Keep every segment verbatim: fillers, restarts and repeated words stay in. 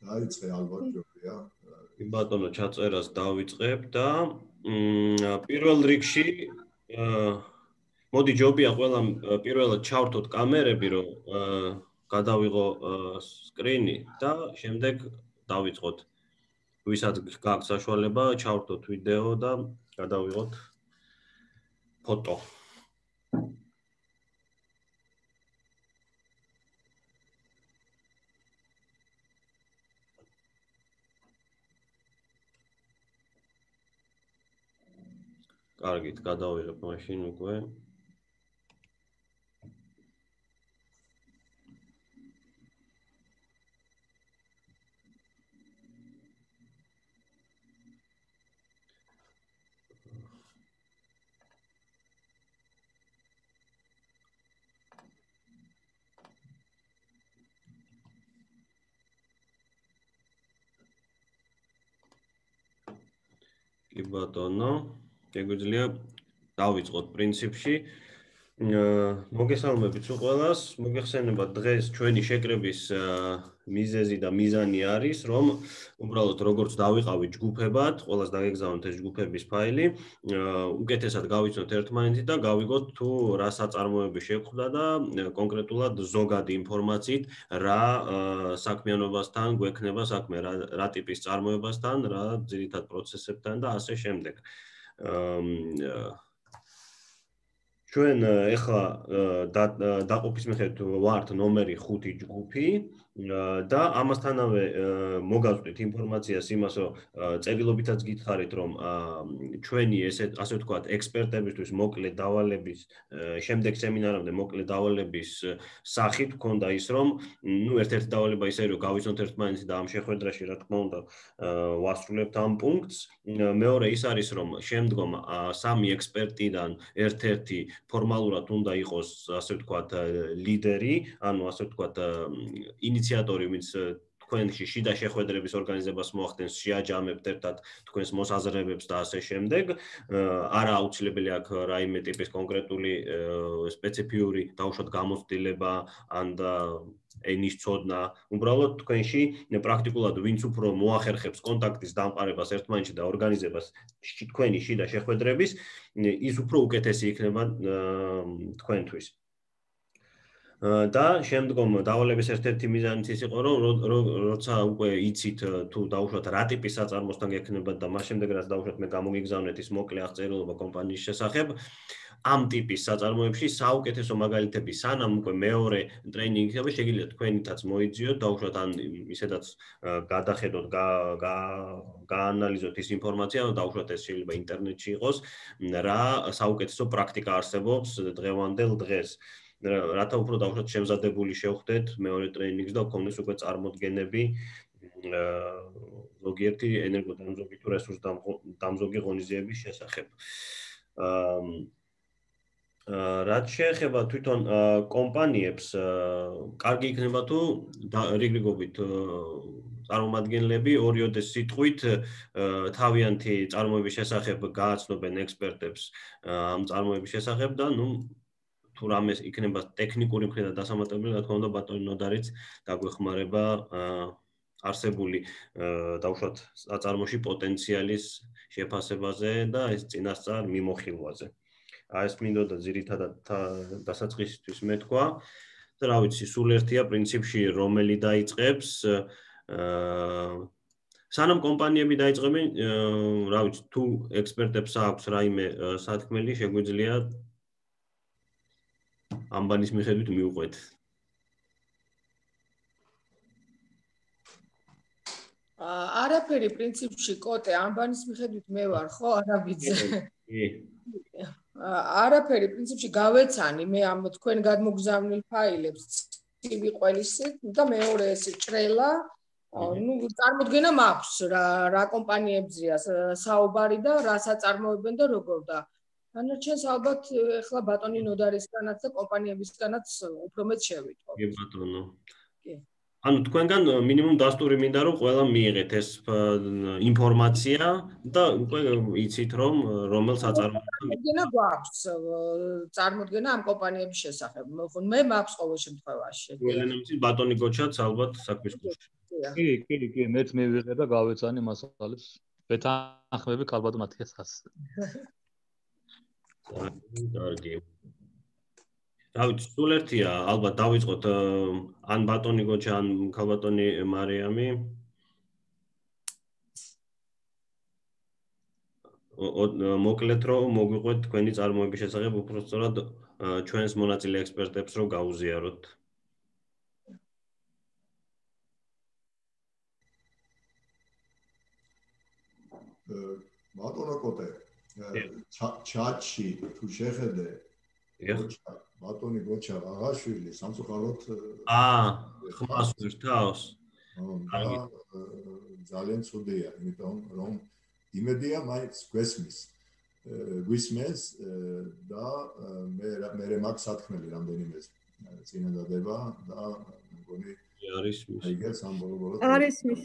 დაიწყე ალბათ ჯობია. კი ბატონო, ჩაწერას დავიწყებ და პირველ რიგში მოდი ჯობია ყველამ პირველად ჩავრთოთ კამერები, რომ გადავიღო სკრინი და შემდეგ დავიწყოთ. ვისაც გაქვს საშუალება, ჩავრთოთ ვიდეო და გადავიღოთ ფოტო. კარგით, გადავიღებ მაშინ უკვე. კი ბატონო, შეგვიძლია დავიწყოთ პრინციპში. მოგესალმებით ყველას, მოგეხსენება დღეს ჩვენი შეკრების მიზეზი და მიზანი არის, რომ უბრალოდ როგორც დავიყავით ჯგუფებად, ყველას დაგეგზავნოთ ეს ჯგუფების ფაილი, უკეთესად გავიცნოთ ერთმანეთი და გავიგოთ თუ რა საწარმოები შეგვხვდა და კონკრეტულად ზოგადი ინფორმაციით რა საქმიანობასთან გვექნება საქმე, რა ტიპის წარმოებასთან, რა ძირითად პროცესებთან და ასე შემდეგ. ჩვენ ეხლა დაყოფის მიხედვით ვართ ნომერი ხუთი ჯგუფი და ამასთანავე მოგავწვით ინფორმაციას იმას, რომ წერილობითაც გითხარით, რომ ჩვენი ესე ასე ვთქვათ, ექსპერტებისთვის მოკლე დავალების, შემდეგ სემინარამდე მოკლე დავალების სახით გქონდა ის, რომ ნუ ერთ-ერთი დავალება ისე რომ გავიცნოთ ერთმანეთი და ამ შეხვედრაში რა თქმა უნდა ვასრულებთ ამ პუნქტს. მეორე ის არის, რომ შემდგომ სამი ექსპერტიდან ერთ-ერთი ფორმალურად უნდა იყოს, ასე ვთქვათ, ლიდერი, ანუ ასე ვთქვათ, ინიციატორი, ვინც თქვენში შიდა შეხვედრების ორგანიზებას მოახდენს, შეაჯამებთ ერთად თქვენს მოსაზრებებს და ასე შემდეგ. არა აუცილებელი აქ რაიმე ტიპის კონკრეტული სპეციფიური დაუშვათ გამოცდილება ან და ენის ცოდნა, უბრალოდ თქვენში პრაქტიკულად ვინც უფრო მოახერხებს კონტაქტის დამყარებას ერთმანეთში და ორგანიზებას თქვენი შიდა შეხვედრების, ის უფრო უკეთესი იქნება თქვენთვის. და შემდგომ დავალების ერთ-ერთი მიზანიც ის იყო, რომ როცა უკვე იცით თუ დაუშვათ რა ტიპის საწარმოსთან გექნებათ და მას შემდეგ რაც დაუშვათ მე გამოგიგზავნეთ ის მოკლე აღწერილობა კომპანიის შესახებ, ამ ტიპის საწარმოებში საუკეთესო მაგალითები სანამ უკვე მეორე ტრეინინგი იქნება, შეგიძლიათ თქვენითაც მოიძიოთ, დაუშვათ ან ისედაც გადახედოთ, გაანალიზოთ ის ინფორმაცია, დაუშვათ ეს შეიძლება ინტერნეტში იყოს, რა საუკეთესო პრაქტიკა არსებობს დღევანდელ დღეს. რათა უფრო დაუშვათ შემზადებული შევხვდეთ მეორე ტრეინინგს და გქონდეს უკვე წარმოდგენები ზოგიერთი ენერგოდამზოგი თუ რესურს დამზოგი ღონისძიების შესახებ. რაც შეეხება თვითონ კომპანიებს, კარგი იქნება თუ რიგრიგობით წარმომადგენლები ორიოდე სიტყვით თავიანთი წარმოების შესახებ გააცნობენ ექსპერტებს ამ წარმოების შესახებ და ნუ თუ რამე იქნება ტექნიკური მხრიდან დასამატებელი, რა თქმა უნდა ბატონი ნოდარიც დაგვეხმარება არსებული დაუშვათ საწარმოში პოტენციალის შეფასებაზე და ეს წინასწარ მიმოხილვაზე. ეს მინდოდა ძირითადად დასაწყისისთვის მეთქვა. რა ვიცი, სულ ერთია პრინციპში რომელი დაიწყებს. სანამ კომპანიები დაიწყებენ, რა ვიცი, თუ ექსპერტებს აქვს რაიმე სათქმელი, შეგვიძლია ამბანის მიხედვით მიუყვეთ. არაფერი პრინციპში კოტე ამბანის მიხედვით მე ვარ, ხო, არაბიძე. არაფერი პრინციპში გავეცანი მე ამ თქვენ გადმოგზავნილ ფაილებს ცივი ყველისით და მეორე ეს ჭრელა, ნუ წარმოდგენა მაქვს რა რა კომპანიებზეა საუბარი და რა საწარმოებენ და როგორ და ანარჩენს ალბათ ეხლა ბატონი ნოდარისგანაც და კომპანიებისგანაც უფრო მეც შევიტყო. კი ბატონო. კი. ანუ თქვენგან მინიმუმ დასტური მინდა რომ ყველა მიიღეთ ეს ინფორმაცია და უკვე იცით რომ რომელ საწარმოებთან წარმოდგენა გვაქვს წარმოდგენა ამ კომპანიების შესახებ. მე მაქვს ყოველ შემთხვევაში. ყველანაირად ბატონი გოჩაც ალბათ საქმის კურსში. კი, კი, კი, მეც მივიღე და გავეცანი მასალებს. ვეთანხმები ალბათ მათი ასას. კარგი. დავით, სულ ერთია, ალბათ დავიწყოთ ან ბატონი გოჩა, ან ქალბატონი მარიამი. მოკლედ რომ მოგვიყვეთ თქვენი წარმოების შესახებ, უпростоრად ჩვენს მონაწილე ექსპერტებს რომ გაუზიაროთ. ბატონო კოტე, ჩატში თუ შეხედე, ბატონი გოჩა აღაშვილი სამწუხაროდ აა, ხმას ვირთავს. და ძალიან ცუდია, იმიტომ რომ იმედია მაინც გვესმის. გვისმენს და მე მე მაგ სათქმელი რამდენიმე წინადადება და მგონი არის მის. აიგებს ამ ბოლო-ბოლოდ. არის მის.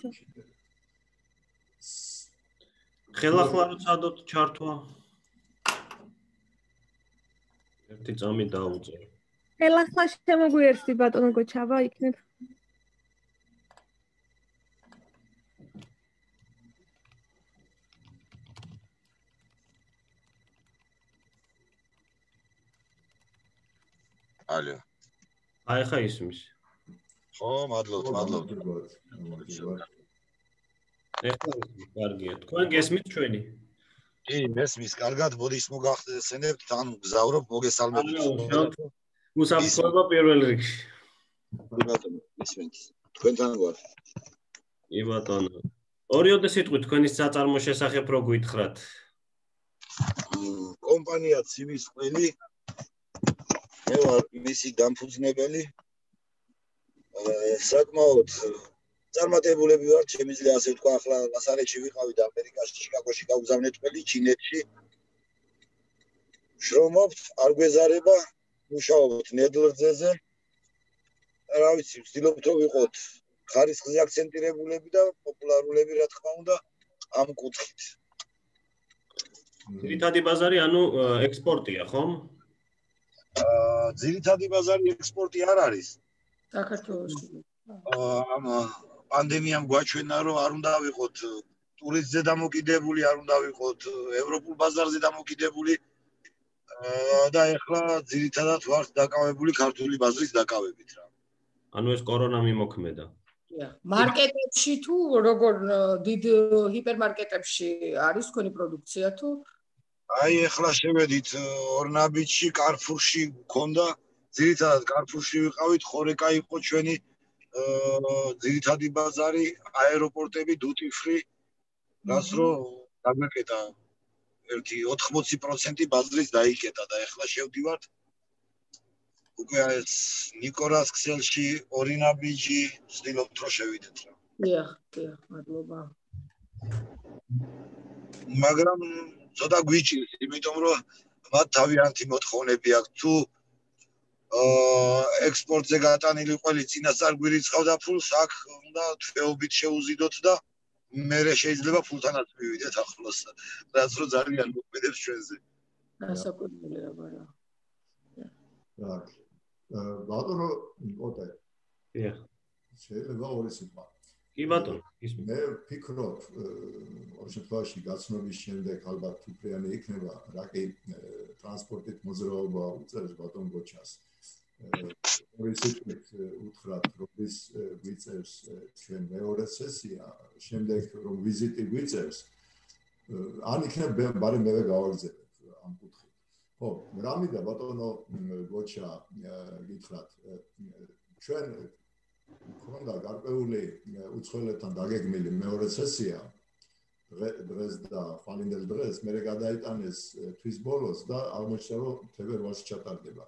ხელახლა რო წადოთ ჩართვა. ერთი წამი დაუწერ. ხელახლა შემოგვიერთდი ბატონო გოჩავა იქნებ. ალო. აი ხა ისმის. ხო, მადლობთ, მადლობთ. ეხლა კარგია. თქვენ გესმით ჩვენი? კი, მესმის, კარგად, მოდი ის მოგახსენებთ, თან გზავრობ, მოგესალმებით. უსაფრთხოება პირველ რიგში. ბატონო, მესმით. თქვენთან ვარ. კი ბატონო. ორიოდე სიტყვით თქვენი საწარმო შესახებ რო გითხრათ. კომპანია ცივის ყველი მე ვარ მისი დამფუძნებელი. საკმაოდ წარმატებულები ვარ, შემიძლია ასე ვთქვა, ახლა ლას-ანჯელესში ვიყავი და ამერიკაში, შიკაგოში გავგზავნეთ ყველი, ჩინეთში. შრომობთ, არ გვეზარება, მუშაობთ ნედლრძეზე. რა ვიცი, ვცდილობთ რომ ვიყოთ ხარისხზე აქცენტირებულები და პოპულარულები, რა თქმა უნდა, ამ კუთხით. ძირითადი ბაზარი, ანუ ექსპორტია, ხომ? აა, ძირითადი ბაზარი ექსპორტი არ არის. საქართველოში. ამ პანდემიამ გვაჩვენა, რომ არ უნდა ვიყოთ ტურისტზე დამოკიდებული, არ უნდა ვიყოთ ევროპულ ბაზარზე დამოკიდებული. და ეხლა ძირითადად ვართ დაკავებული ქართული ბაზრის დაკავებით რა. ანუ ეს კორონა მიმოქმედა. მარკეტებში თუ როგორ დიდ ჰიპერმარკეტებში არის თქვენი პროდუქცია თუ? აი ეხლა შევედით ორნაბიჯში, კარფურში გქონდა, ძირითადად კარფურში ვიყავით, ხორეკა იყო ჩვენი ძირითადი ბაზარი, აეროპორტები, დუტი ფრი, რაც რომ დაგვეკეთა ერთი ოთხმოცი პროცენტი ბაზრის დაიკეტა და ეხლა შევდივართ უკვე ეს ნიკორას ქსელში, ორინაბიჯი, ვცდილობთ რომ შევიდეთ რა. დიახ, დიახ, მადლობა. მაგრამ ცოტა გვიჭირს, იმიტომ რომ მათ თავიანთი მოთხოვნები აქვს. თუ ექსპორტზე გატანილი ყველი წინასწარ გვირიცხავდა ფულს, აქ უნდა თვეობით შეუზიდოთ და მერე შეიძლება ფულთანაც მივიდეთ ახლოს, რაც რომ ძალიან მოქმედებს ჩვენზე. გასაკვირველია, მაგრამ. так. ბატონო კოტე. დიახ. შეიძლება ორი სიტყვა. კი ბატონო, მე ვფიქრობ, ორ შემთხვევაში გაცნობის შემდეგ ალბათ უფლიანი იქნება, რა კი ტრანსპორტით მოძრაობა უწევს ბატონ გოჩას. ორი სიტყვით უთხრათ, რომ ის გვიწევს ჩვენ მეორე სესია, შემდეგ რომ ვიზიტი გვიწევს, ან იქნება ბარი მე გავაგზავნებ ამ კუთხით. ხო, რამიდა ბატონო გოჩა გითხრათ, ჩვენ ქონდა გარკვეული უცხოელებთან დაგეგმილი მეორე სესია დღეს და ხვალინდელ დღეს მე გადაიტანეს თვის ბოლოს და აღმოჩნდა რომ თებერვალში ჩატარდება.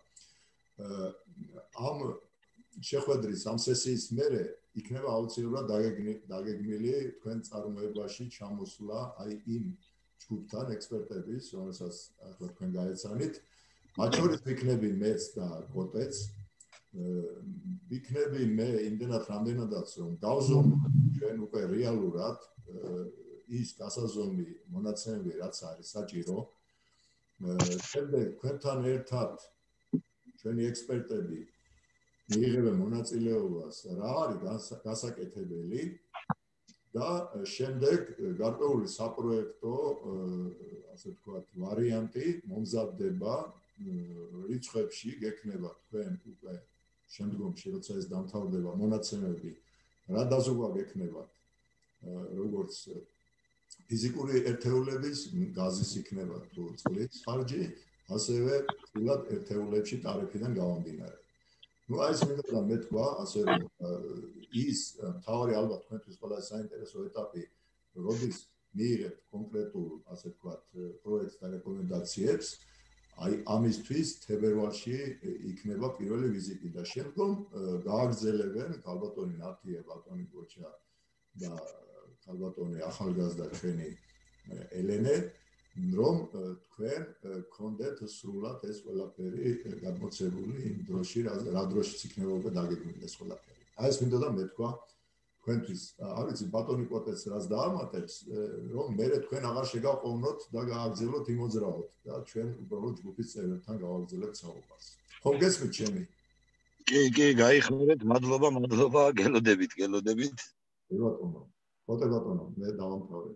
ამ შეხვედრის ამ სესიის მერე იქნება აუცილებლად დაგეგმილი თქვენ წარმოებაში ჩამოსვლა აი იმ ჯგუფთან ექსპერტების, რომელსაც ახლა თქვენ გაეცანით. მათ შორის ვიქნები მეც და კოტეც. ვიქნები მე იმდენად რამდენადაც რომ დავზომო ჩვენ უკვე რეალურად ის გასაზომი მონაცემები რაც არის საჭირო. შემდეგ თქვენთან ერთად ჩვენი ექსპერტები მიიღებენ მონაწილეობას, რა არის გასაკეთებელი და შემდეგ გარკვეული საპროექტო, ასე ვთქვათ, ვარიანტი მომზადდება რიცხვებში, გექნება თქვენ უკვე შემდგომში, როცა ეს დამთავრდება მონაცემები, რა დაზოგვა გექნებათ, როგორც ფიზიკური ერთეულების გაზის იქნება თუ წყლის ხარჯი, ასევე თულად ერთეულებში ტარიფიდან გამომდინარე. Ну, აი ეს მინდა მეთქვა, ასე რომ ის თავი ალბათ თქვენთვის ყველაზე საინტერესო ეტაპი, როდის მიიღებთ კონკრეტულ, ასე ვთქვათ, პროექტს და რეკომენდაციებს, აი ამისთვის თებერვალში იქნება პირველი ვიზიტი და შემდგომ გააგრძელებენ ქალბატონი ნათია, ბატონი გოჩა და ქალბატონი ახალგაზრდა ჩვენი ელენე, რომ თქვენ გქონდეთ სრულად ეს ყველაფერი გადმოცემული იმ დროში, რა დროშიც იქნება უკვე დაგეგმილი ეს ყველაფერი. აი ეს მინდოდა მეთქვა თქვენთვის, არ ვიცი ბატონი კოტეც რას დაამატებს, რომ მერე თქვენ აღარ შეგაყოვნოთ და გააგრძელოთ იმ მოძრაოდ და ჩვენ უბრალოდ ჯგუფის წევრებთან გავაგრძელებთ საუბარს. ხომ გესმით ჩემი? კი, კი, გაიხმარეთ, მადლობა, მადლობა, გელოდებით, გელოდებით. კი ბატონო. კოტე ბატონო, მე დავამთავრე.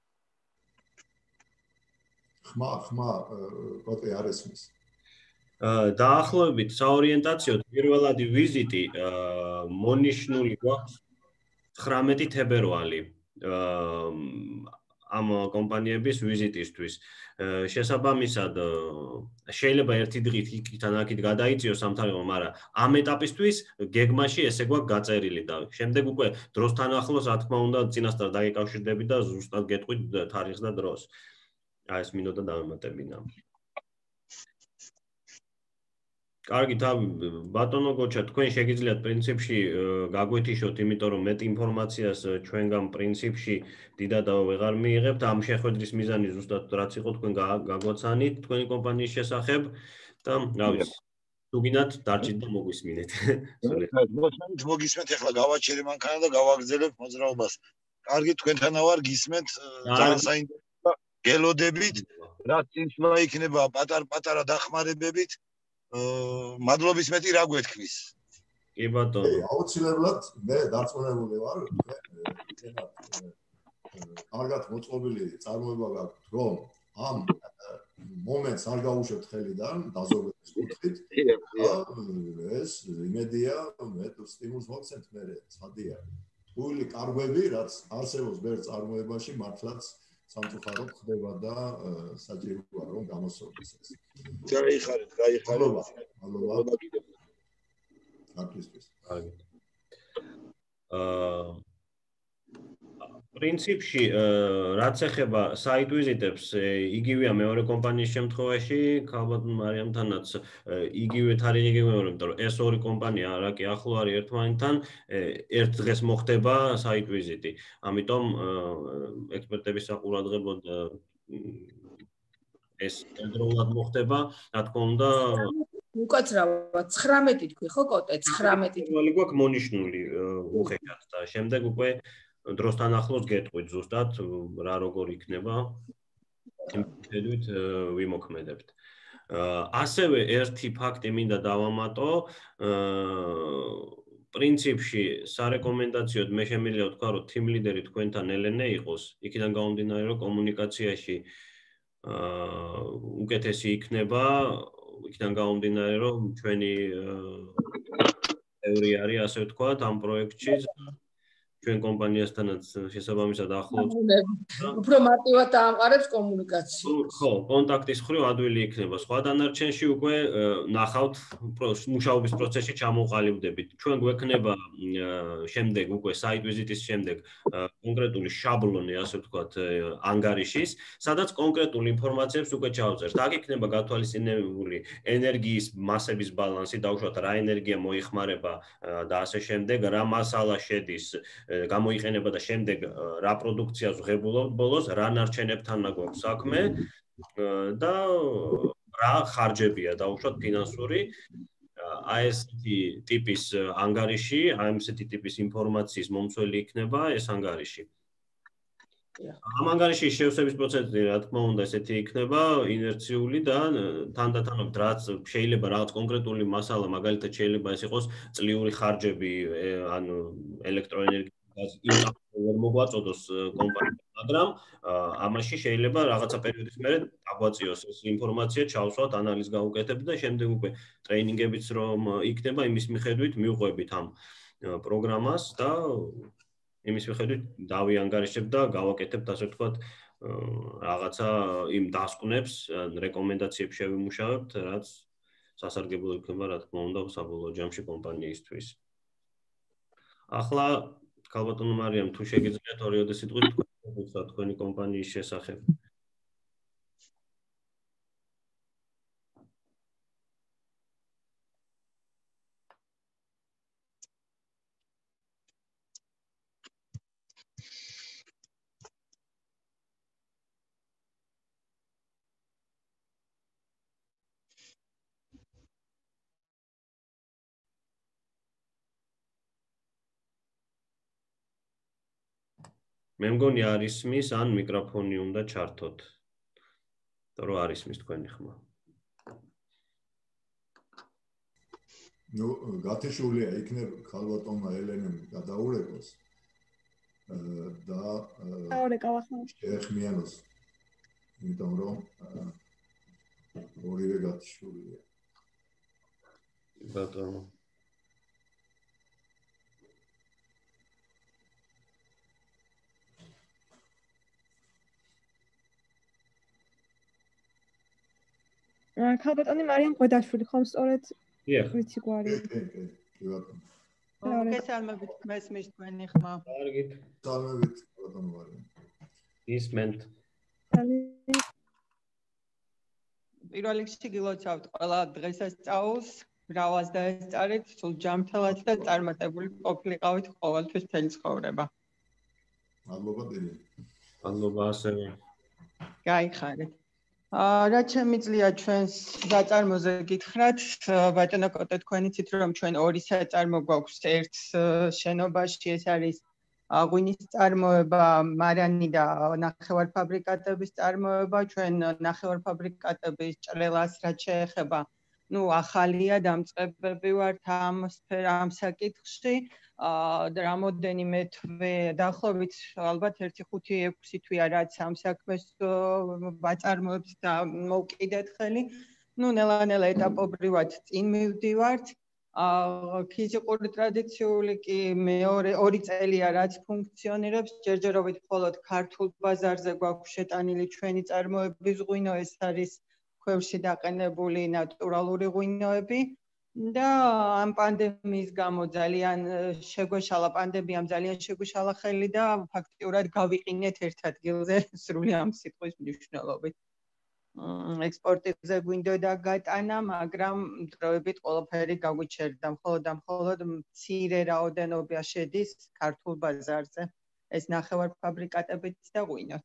ხმა, ხმა, კოტე არ ესმის. დაახლოებით საორიენტაციოდ პირველადი ვიზიტი მონიშნული გვაქვს ცხრამეტი თებერვალი ამ კომპანიების ვიზიტისთვის. შესაბამისად, შეიძლება ერთი დღით იქიდან აქეთ გადაიწიოს სამთავრობო, მაგრამ ამ ეტაპისთვის გეგმაში ესე გვაქვს გაწერილი და შემდეგ უკვე დროსთან ახლოს, რა თქმა უნდა, წინასწარ დაგეკავშირდები და ზუსტად გეტყვით თარიღს და დროს. აი ეს მინდოდა დავემატებინა. კარგი, ბატონო გოჩა, თქვენ შეგიძლიათ პრინციპში გაგვეთიშოთ, იმიტომ რომ მეტ ინფორმაციას ჩვენგან პრინციპში დიდად ვეღარ მიიღებთ. ამ შეხვედრის მიზანი ზუსტად რაც იყო თქვენ გაგვაცანით თქვენი კომპანიის შესახებ და რა ვიცი, თუ გინდათ დარჩით და მოგვისმინეთ. მოგისმენთ, ახლა გავაჩერე მანქანა და გავაგრძელებ მოძრაობას. კარგი, თქვენთანა ვარ, გისმენთ, ძალიან საინტერესოა, გელოდებით, რაც წინსვლა იქნება პატარ-პატარა დახმარებებით. მადლობის მეტი რა გვეთქვის? კი ბატონო. აუცილებლად მე დარწმუნებული ვარ, კარგად მოწყობილი წარმოება გაქვთ, რომ ამ მომენტს არ გავუშვებთ ხელიდან, დაზოგების კუთხით. ეს იმედია, მე სტიმულს მოგცემთ მე, ცადია. თული კარგვები, რაც არსებობს ბევრ წარმოებაში, მართლაც სამწუხაროდ ხდება და საჭიროა რომ გამოსწორდეს ეს. გაიხარეთ, გაიხარეთ. მადლობა. კარგისთვის. კარგი. აა პრინციპში რაც ეხება საიტ ვიზიტებს, იგივეა მეორე კომპანიის შემთხვევაში, ქალბატონ მარიამთანაც იგივე თარიღი გეგმება, იმიტომ რომ ეს ორი კომპანია არა კი ახლო არის ერთმანეთთან, ერთ დღეს მოხდება საიტ ვიზიტი. ამიტომ ექსპერტების საყურადღებოდ ეს ერთდროულად მოხდება, რა თქმა უნდა, უკაცრავად ცხრამეტი თქვი ხო კოტე, ცხრამეტი. პირველი გვაქვს მონიშნული უხეშად და შემდეგ უკვე დროსთან ახლოს გეტყვით ზუსტად რა როგორ იქნება. იმით ვიმოქმედებთ. ასევე ერთი ფაქტი მინდა დავამატო, პრინციპში სარეკომენდაციოდ მე შემიძლია ვთქვა, რომ team leader-ი თქვენთან ელენე იყოს, იქიდან გამომდინარე, რომ კომუნიკაციაში უკეთესი იქნება, იქიდან გამომდინარე, რომ ჩვენი ევრი არის, ასე ვთქვათ, ამ პროექტში ჩვენ კომპანიასთანაც შესაბამისად ახლოს უფრო მარტივად დაამყარებს კომუნიკაციას. ხო, კონტაქტის ხრივ ადვილი იქნება. სხვა დანარჩენში უკვე ნახავთ მუშაობის პროცესში ჩამოყალიბდებით. ჩვენ გვექნება შემდეგ უკვე საიტ ვიზიტის შემდეგ კონკრეტული შაბლონი, ასე ვთქვათ, ანგარიშის, სადაც კონკრეტულ ინფორმაციებს უკვე ჩავწერთ. აქ იქნება გათვალისწინებული ენერგიის მასების ბალანსი, დავუშვათ რა ენერგია მოიხმარება და ასე შემდეგ, რა მასალა შედის გამოიყენება და შემდეგ რა პროდუქციას ვღებულობთ ბოლოს, რა ნარჩენებთან გვაქვს საქმე და რა ხარჯებია დაუშვათ ფინანსური. აი ესეთი ტიპის ანგარიში, აი ესეთი ტიპის ინფორმაციის მომცველი იქნება ეს ანგარიში. ამ ანგარიში შევსების პროცესი, რა თქმა უნდა, ესეთი იქნება ინერციული და თანდათანობით რაც შეიძლება რაღაც კონკრეტული მასალა, მაგალითად შეიძლება ეს იყოს წლიური ხარჯები, ანუ ელექტროენერგიის იმ წამს ვერ მოგვაწოდოს კომპანია, მაგრამ ამაში შეიძლება რაღაცა პერიოდის მერე დაგვაწიოს ეს ინფორმაცია, ჩავსვათ, ანალიზს გავუკეთებთ და შემდეგ უკვე ტრეინინგებიც რომ იქნება, იმის მიხედვით მივყვებით ამ პროგრამას და იმის მიხედვით დავიანგარიშებ და გავაკეთებ ასე ვთქვათ რაღაცა იმ დასკვნებს, რეკომენდაციებს შევიმუშავებთ, რაც სასარგებლო იქნება, რა თქმა უნდა, საბოლოო ჯამში კომპანიისთვის. ახლა ქალბატონო მარიამ, თუ შეგიძლიათ ორი-ორი სიტყვით თქვენ თქვენი კომპანიის შესახებ. მე მგონი არ ისმის, ან მიკროფონი უნდა ჩართოთ. თორე არ ისმის თქვენი ხმა. ნუ გათეშულია იქნებ ქალბატონმა ელენემ გადაურეკოს და დაურეკავ ახლა. შეეხმიანოს. იმიტომ რომ ორივე გათეშულია. ბატონო ქალბატონი მარიამ ყვედაშვილი ხომ სწორედ ვიცი გვარი. კი, კი, კი ბატონო. მოგესალმებით, მესმის თქვენი ხმა. კარგით. სალამებით ბატონო მარიამ. ისმენთ. პირველ რიგში გილოცავთ ყველა დღესასწაულს, ბრავას დაესწარით, სულ ჯანმრთელად და წარმატებული ყოფილიყავით ყოველთვის მთელი ცხოვრება. მადლობა დიდი. მადლობა ასევე. გაიხარეთ. რაც შემიძლია ჩვენს საწარმოზე გითხრათ, ბატონო კოტე თქვენ იცით რომ ჩვენ ორი საწარმო გვაქვს ერთ შენობაში, ეს არის ღვინის წარმოება, მარანი და ნახევარფაბრიკატების წარმოება, ჩვენ ნახევარფაბრიკატების ჭრელას რაც შეეხება, ну ახალია დამწყებები ვართ ამ სფერა ამ საკითხში. და რამოდენიმე თვე დაახლოებით ალბათ ერთი ხუთი ექვსი თვეა რაც ამ საქმეს ვაწარმოებთ და მოვკიდეთ ხელი. ну ნელა-ნელა ეტაპობრივად წინ მივდივართ. ფიზიკური ტრადიციული კი მეორე ორი წელია რაც ფუნქციონირებს, ჯერჯერობით მხოლოდ ქართულ ბაზარზე გვაქვს შეტანილი ჩვენი წარმოების ღვინო, ეს არის ქვევში დაყენებული ნატურალური ღვინოები. და ამ პანდემიის გამო ძალიან შეგვეშალა პანდემიამ ძალიან შეგვეშალა ხელი და ფაქტიურად გავიყინეთ ერთ ადგილზე სრული ამ სიტყვის მნიშვნელობით. ექსპორტზე გვინდოდა გატანა, მაგრამ დროებით ყველაფერი გაგვიჩერდა. მხოლოდ და მხოლოდ მცირე რაოდენობა შედის ქართულ ბაზარზე. ეს ნახევარფაბრიკატებიც და ღვინოც.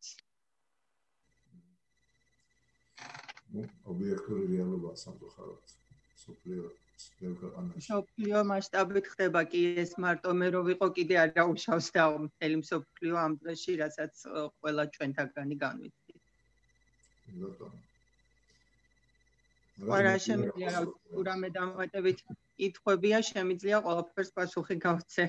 ობიექტური რეალობაა სამწუხაროდ. სოფლიო სოფლიო მასშტაბით ხდება კი ეს მარტო მე რო ვიყო კიდე არ დაუშავს და მთელი მსოფლიო ამ დღეში, რასაც ყველა ჩვენთაგანი განვიცდით. რა შემიძლია რა რამე დამატებით კითხვებია, შემიძლია ყველაფერს პასუხი გავცე.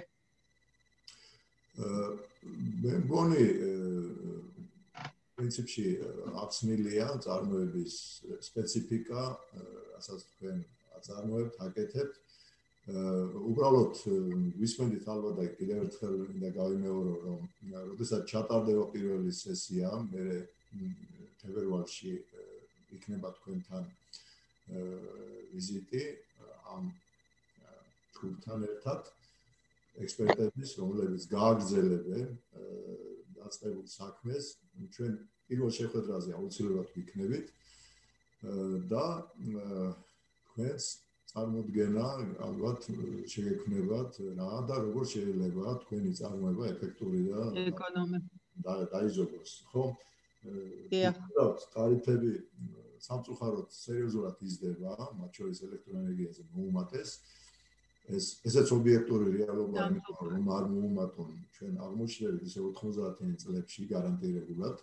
მე მგონი პრინციპში ახსნილია წარმოების სპეციფიკა, რასაც თქვენ აწარმოებთ, აკეთებთ. უბრალოდ ვისმენთ ალბათ და კიდევ ერთხელ მინდა გავიმეორო, რომ როდესაც ჩატარდება პირველი სესია, მე თებერვალში იქნება თქვენთან ვიზიტი ამ ჯგუფთან ერთად ექსპერტების, რომლებიც გააგრძელებენ დაწყებულ საქმეს. ჩვენ პირველ შეხვედრაზე აუცილებლად ვიქნებით და თქვენს წარმოდგენა ალბათ შეგექმნებათ რა და როგორ შეიძლება თქვენი წარმოება ეფექტური და ეკონომიკური დაიზოგოს, ხო? დიახ. ტარიფები სამწუხაროდ სერიოზულად იზრდება, მათ შორის ელექტროენერგიაზე მოუმატეს ეს ესეც ობიექტური რეალობაა, რომ არ მოუმატონ ჩვენ აღმოჩნდებით ისე ოთხმოცდაათი წლებში გარანტირებულად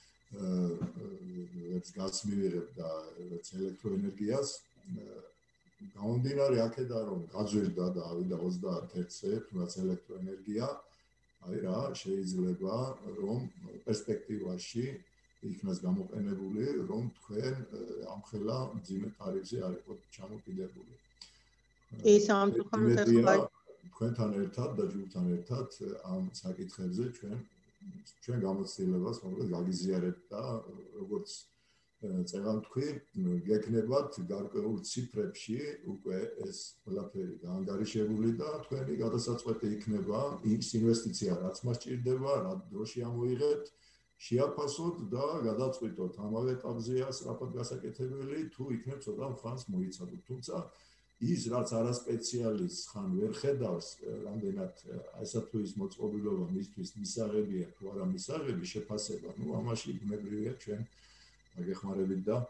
ეს გაზს მივიღებ და ეს ელექტროენერგიას გამომდინარე აქედან რომ გაძვირდა და ავიდა ოცდაათზე თუნდაც ელექტროენერგია აი რა შეიძლება რომ პერსპექტივაში იქნას გამოყენებული რომ თქვენ ამხელა მძიმე ტარიფზე არ იყოთ ჩამოკიდებული. კი, სამწუხაროდ ახლა თქვენთან ერთად და ჯგუფთან ერთად ამ საკითხებზე ჩვენ ჩვენ გამოცდილებას მოკლედ გაგიზიარებთ და როგორც წეგან თქვი, გეკნებათ გარკვეულ ციფრებში უკვე ეს ყველაფერი გაანგარიშებული და თქვენი გადასაწყვეტი იქნება ის ინვესტიცია, რაც მას ჭირდება, რა დროში ამოიღებთ, შეაფასოთ და გადაწყვიტოთ ამავე ეტაპზეა სწრაფად გასაკეთებელი, თუ იქნებ ცოტა ხანს მოიცადოთ. თუმცა ის რაც არასპეციალისტს ხან ვერ ხედავს, რამდენად ესა თუ ის მოწყობილობა მისთვის მისაღებია თუ არა მისაღები შეფასება, ნუ ამაში ბუნებრივია ჩვენ აგეხმარებით და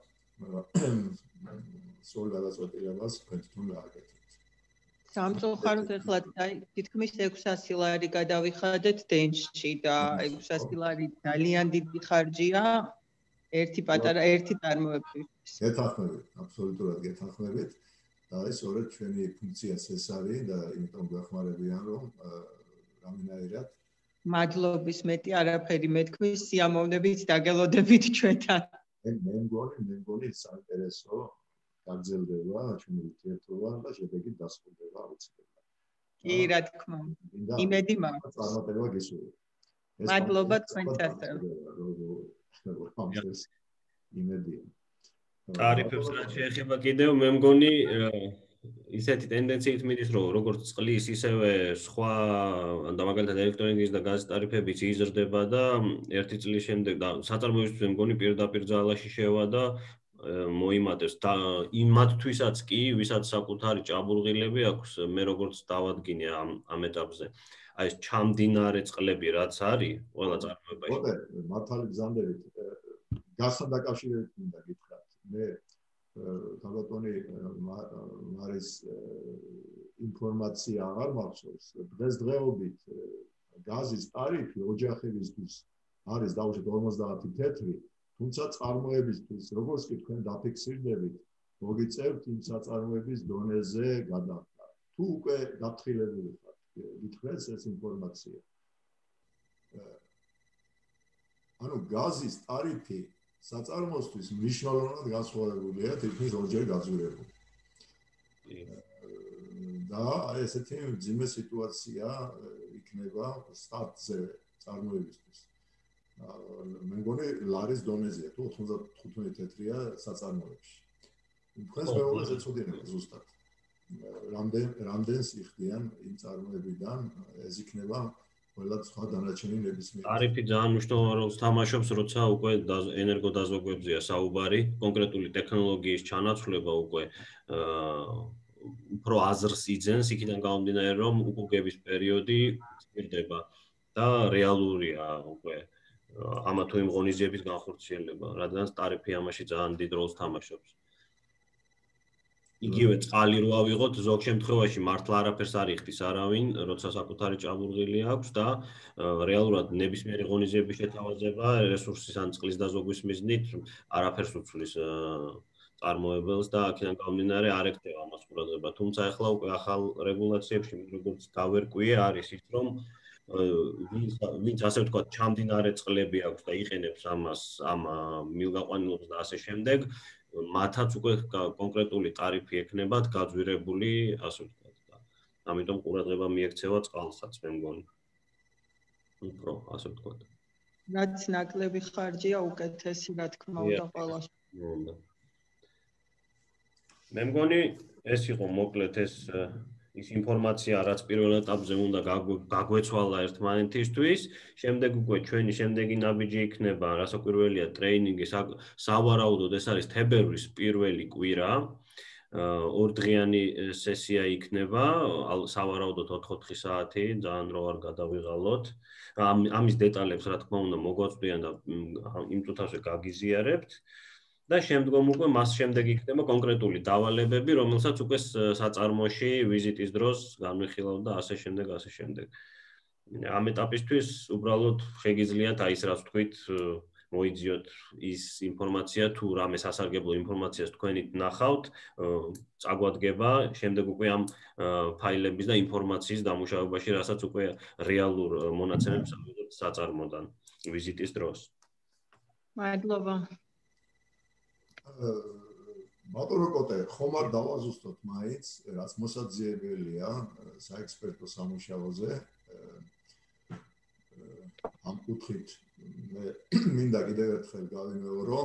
სულ გადაწყვეტილებას თქვენ გააკეთებთ. სამწუხაროდ ახლა თითქმის ექვსასი ლარი გადავიხადეთ დენში და ექვსასი ლარი ძალიან დიდი ხარჯია ერთი პატარა ერთი წარმოებისთვის. გეთანხმებით, აბსოლუტურად გეთანხმებით. და ეს სწორედ ჩვენი ფუნქციაც ეს არის და იმიტომ გვეხმარებიან რომ რამენაირად მადლობის მეტი არაფერი მეთქმის სიამოვნებით დაგელოდებით ჩვენთან. მე მგონი მე მგონი საინტერესო გაგრძელდება ჩვენი ურთიერთობა და შედეგი დასრულდება აუცილებლად. კი, რა თქმა უნდა. იმედი მაქვს. წარმატება გისურვებ. მადლობა თქვენთანაც. იმედია. ტარიფებს რაც შეეხება კიდევ მე მგონი ისეთი ტენდენციით მიდის რომ როგორც წყლის ისევე სხვა და მაგალითად ელექტროენერგიის და გაზის ტარიფებიც იზრდება და ერთი წლის შემდეგ და საწარმოებისთვის მე მგონი პირდაპირ ძალაში შევა და მოიმატებს და იმათთვისაც კი ვისაც საკუთარი ჭაბურღილები აქვს მე როგორც დავადგინე ამ ამ ეტაპზე აი ეს ჩამდინარე წყლები რაც არის ყველა წარმოებაში მოდე მართალი გზანდებით გასთან დაკავშირებით მინდა გითხრათ მე თალბატონი მარის ინფორმაცია აღარ მახსოვს დღესდღეობით გაზის ტარიფი ოჯახებისთვის არის დაუშვათ ორმოცდაათი თეთრი თუმცა წარმოებისთვის როგორც კი თქვენ დაფიქსირდებით მოგიწევთ იმ საწარმოების დონეზე გადახდა თუ უკვე გაფრთხილებული ხართ გითხრეს ეს ინფორმაცია ანუ გაზის ტარიფი საწარმოსთვის მნიშვნელოვნად განსხვავებულია თითქმის ორჯერ გაძვირებული. და აი ესეთი მძიმე სიტუაცია იქნება სტარტზე წარმოებისთვის. მე მგონი ლარის დონეზეა თუ ოთხმოცდათხუთმეტი თეთრია საწარმოებში. თქვენს მეუღლეს ეცოდინება ზუსტად. რამდენ რამდენს იხდიან იმ წარმოებიდან ეს იქნება ყველა სხვა დანარჩენი ნებისმიერ ტარიფი ძალიან მნიშვნელოვან როლს თამაშობს, როცა უკვე ენერგოდაზოგვებზეა საუბარი, კონკრეტული ტექნოლოგიის ჩანაცვლება უკვე უფრო აზრს იძენს, იქიდან გამომდინარე, რომ უკუგების პერიოდი ცირდება და რეალურია უკვე ამა თუ იმ ღონისძიების განხორციელება, რადგან ტარიფი ამაში ძალიან დიდ როლს თამაშობს. იგივე წყალი რო ავიღოთ, ზოგ შემთხვევაში მართლა არაფერს არ იხდის არავინ, როცა საკუთარი ჭაბურღილი აქვს და რეალურად ნებისმიერი ღონისძიების შეთავაზება რესურსის ან წყლის დაზოგვის მიზნით არაფერს უცვლის წარმოებელს და აქედან გამომდინარე არ ეკეთება ამას ყურადღება. თუმცა ახლა უკვე ახალ რეგულაციებში როგორც გავერკვიე არის ის, რომ ვინც ასე ვთქვათ, ჩამდინარე წყლები აქვს და იყენებს ამას ამ მილგაყვანილობას და ასე შემდეგ მათაც უკვე კონკრეტული ტარიფი ექნებათ გაძვირებული, ასე ვთქვათ და ამიტომ ყურადღება მიექცევა წყალსაც, მე მგონი. უფრო, ასე ვთქვათ. რაც ნაკლები ხარჯია უკეთესი, რა თქმა უნდა, ყველას. მე მგონი ეს იყო მოკლედ ეს ის ინფორმაცია, რაც პირველ ეტაპზე უნდა გაგვეცვალა ერთმანეთისთვის, შემდეგ უკვე ჩვენი შემდეგი ნაბიჯი იქნება, რასაკვირველია, ტრეინინგი, სავარაუდოდ ეს არის თებერვლის პირველი კვირა, ორდღიანი სესია იქნება, სავარაუდოდ ოთხ-ოთხი საათი, ძალიან რო არ გადავიღალოთ. ამის დეტალებს, რა თქმა უნდა, მოგვაწვდიან და იმ წუთაზე გაგიზიარებთ. და შემდგომ უკვე მას შემდეგ იქნება კონკრეტული დავალებები, რომელსაც უკვე საწარმოში ვიზიტის დროს განვიხილავ და ასე შემდეგ, ასე შემდეგ. ამ ეტაპისთვის უბრალოდ შეგიძლიათ აი ეს რაც თქვით მოიძიოთ ის ინფორმაცია თუ რამე სასარგებლო ინფორმაციას თქვენით ნახავთ, წაგვადგება, შემდეგ უკვე ამ ფაილების და ინფორმაციის დამუშავებაში, რასაც უკვე რეალურ მონაცემებს ავიღებთ საწარმოდან ვიზიტის დროს. მადლობა. ბატონო კოტე, ხომ არ დავაზუსტოთ მაინც, რაც მოსაძიებელია საექსპერტო სამუშაოზე. ამ კუთხით მე მინდა კიდევ ერთხელ გავიმეორო,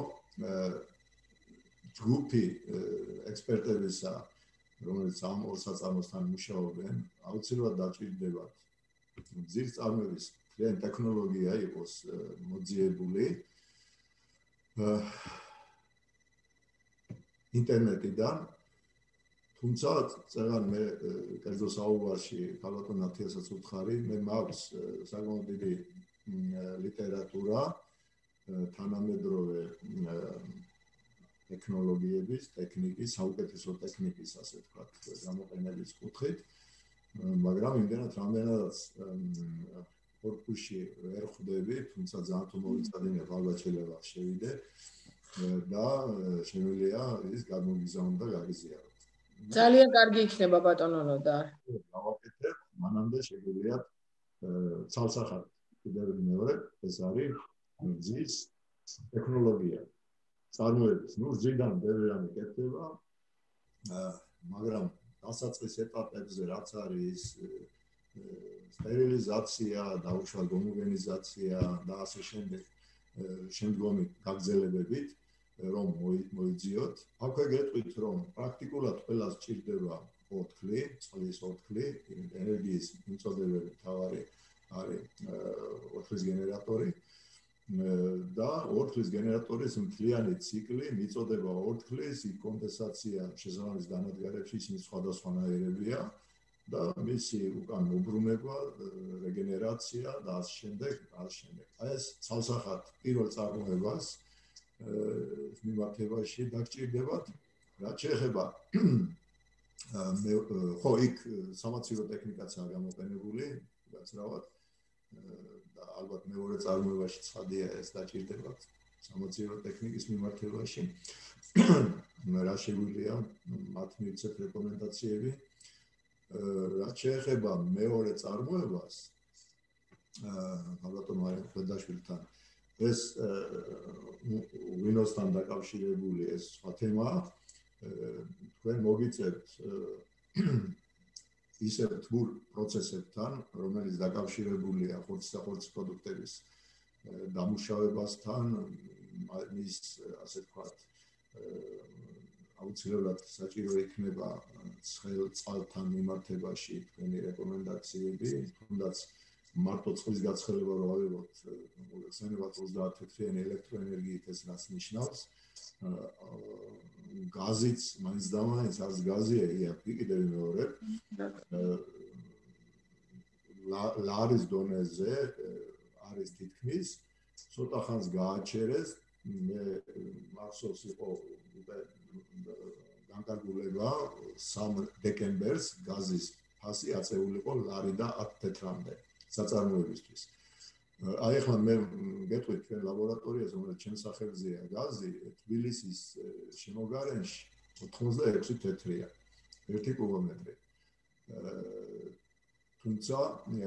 ჯგუფი ექსპერტებისა, რომელიც ამ ორ საწარმოსთან მუშაობენ, აუცილებლად დაჭირდებათ ძირწარმოების მთლიანი ტექნოლოგია იყოს მოძიებული ინტერნეტიდან, თუმცა წერან მე კერძო საუბარში ქალბატონ ნათიასაც ვუთხარი, მე მაქვს საკმაოდ დიდი ლიტერატურა თანამედროვე ტექნოლოგიების, ტექნიკის, საუკეთესო ტექნიკის, ასე ვთქვათ, გამოყენების კუთხით, მაგრამ იმდენად რამდენადაც კორპუსში ვერ ხვდები, თუმცა ძალიან თუ მოვიწადინე, ალბათ შეიძლება შევიდე და შემიძლია ის გამოგიზავნო და გაგიზიარო. ძალიან კარგი იქნება ბატონო ნოდარ. გავაკეთებ, მანამდე შეგვიძლია ცალსახად კიდევ მეორე, ეს არის მზის ტექნოლოგია. წარმოების, ნუ ზიდან ბევრი რამე კეთდება, მაგრამ დასაწყის ეტაპებზე რაც არის სტერილიზაცია, დაუშვათ გომოგენიზაცია და ასე შემდეგ, შემდგომი გაგრძელებებით, რომ მოიძიოთ. აქვე გეტყვით, რომ პრაქტიკულად ყველას სჭირდება ორთქლი, წყლის ორთქლი, ენერგიის მიწოდებელი მთავარი არის ორთქლის გენერატორი და ორთქლის გენერატორის მთლიანი ციკლი მიწოდება ორთქლის, კონდენსაცია შესაბამის განადგარებში ისინი სხვადასხვანაირებია და მისი უკან მობრუნება, რეგენერაცია და ასე შემდეგ, ასე შემდეგ. აი ეს ცალსახად პირველ წარმოებას მიმართებაში დაგჭირდებათ, რაც შეეხება ხო იქ სამაცივრო ტექნიკაცაა გამოყენებული, გაცრავად და ალბათ მეორე წარმოებაში ცხადია ეს დაჭირდებათ სამაცივრო ტექნიკის მიმართებაში. რა შეგვიძლია მათ მივცეთ რეკომენდაციები. რაც შეეხება მეორე წარმოებას, ბატონო ხვედაშვილთან, ეს ვინოსთან დაკავშირებული ეს სხვა თემაა. თქვენ მოგიწევთ ისეთ თბურ პროცესებთან, რომელიც დაკავშირებულია ხორცსახორცი პროდუქტების დამუშავებასთან, მის ასე ვთქვათ, აუცილებლად საჭირო იქნება ცხელ წყალთან მიმართებაში თქვენი რეკომენდაციები, თუნდაც მარტო წყლის გაცხელება რო ავიღოთ, მოგეხსენებათ ოცდაათთეთრიანი ელექტროენერგიით ეს რაც ნიშნავს, გაზიც მაინც და მაინც არც გაზია, იაფი კიდევ მეორე ლარის დონეზე არის თითქმის, ცოტა ხანს გააჩერეს, მე მახსოვს იყო განკარგულება სამ დეკემბერს გაზის ფასი აწეული იყო ლარი და ათ თეთრამდე საწარმოებისთვის. აი ახლა მე გეტყვით თქვენ ლაბორატორიაზე, რომელიც ჩემს სახელზეა გაზი, თბილისის შემოგარენში ოთხმოცდაექვსი თეთრია, ერთი კუბომეტრი. თუმცა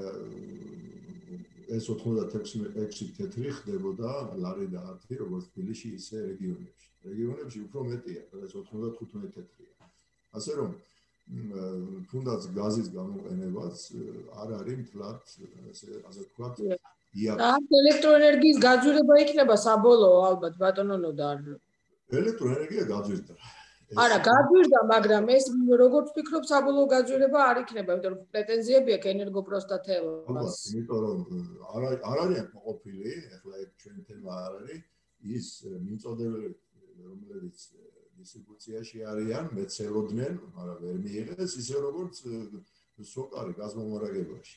ეს ოთხმოცდაექვსი თეთრი ხდებოდა ლარი და ათი, როგორც თბილისში, ისე რეგიონებში. რეგიონებში უფრო მეტია, ეს ოთხმოცდათხუთმეტი თეთრია. ასე რომ თუნდაც გაზის გამოყენებაც არ არის მთლად, ასე ვთქვათ, და ელექტროენერგიის გაძვირება იქნება საბოლოო ალბათ ბატონო ნოდარ. ელექტროენერგია გაძვირდა. არა, გაძვირდა, მაგრამ ეს როგორც ვფიქრობ, საბოლოო გაძვირება არ იქნება, იმიტომ რომ პრეტენზიები აქვს ენერგოპროსტატელას. იმიტომ რომ არ არ არიან მოყოფილი, ახლა ეს ჩვენი თემა არ არის, ის მიწოდებელი, რომელიც დისტრიბუციაში არიან, მეცელოდნენ, მაგრამ ვერ მიიღეს, ისე როგორც სოკარი გაზმომარაგებაში.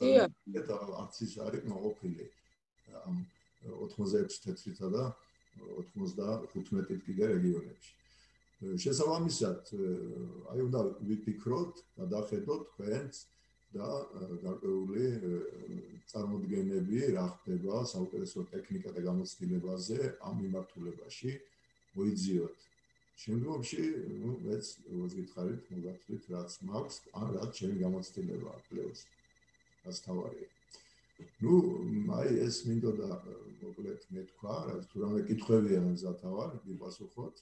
თქვენთან არც ის არის მოყოფილი ამ ოთხმოცდაექვსი თეთრითა და ოთხმოცდახუთი კიდე რეგიონებში. შესაბამისად, აი უნდა ვიფიქროთ, გადახედოთ თქვენს და გარკვეული წარმოდგენები რა ხდება საუკეთესო ტექნიკა და გამოცდილებაზე ამ მიმართულებაში მოიძიოთ. შემდგომში, ну, მეც როგორც გითხარით, მოგაწვით რაც მაქვს, ან რაც ჩემი გამოცდილებაა კლევს. რაც თავარია. ну, აი ეს მინდოდა მოკლედ მეთქვა, რაც თუ რამე კითხვებია მზათავარ, გიპასუხოთ.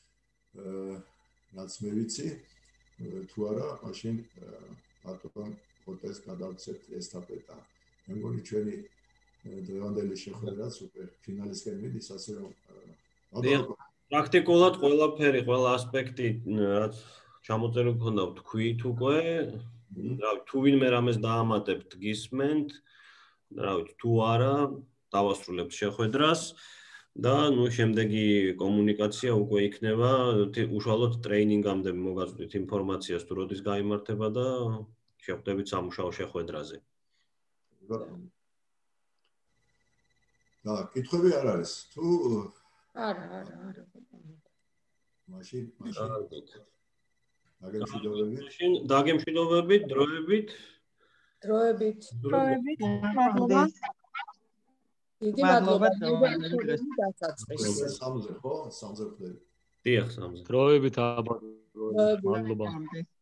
რაც მე ვიცი, თუ არა, მაშინ ბატონ ხოტეს გადავცეთ ესტაფეტა. მე მგონი ჩვენი დღევანდელი შეხვედრაც უკვე ფინალისკენ მიდის, ასე რომ პრაქტიკულად ყველაფერი, ყველა ასპექტი, რაც ჩამოწერილი გქონდა, თქვით უკვე, რა თუ ვინმე რამეს დაამატებთ, გისმენთ, რა ვიცი, თუ არა, დავასრულებთ შეხვედრას. და ნუ შემდეგი კომუნიკაცია უკვე იქნება უშუალოდ ტრეინინგამდე მოგაწვდით ინფორმაციას თუ როდის გაიმართება და შეხვდებით სამუშაო შეხვედრაზე. და კითხვები არ არის თუ არა არა არა მაშინ მაშინ დაგემშვიდობებით მაშინ დაგემშვიდობებით დროებით დროებით დროებით მადლობა დიდი მადლობა სამზე ხო სამზე ხდები დიახ სამზე დროებით აბა მადლობა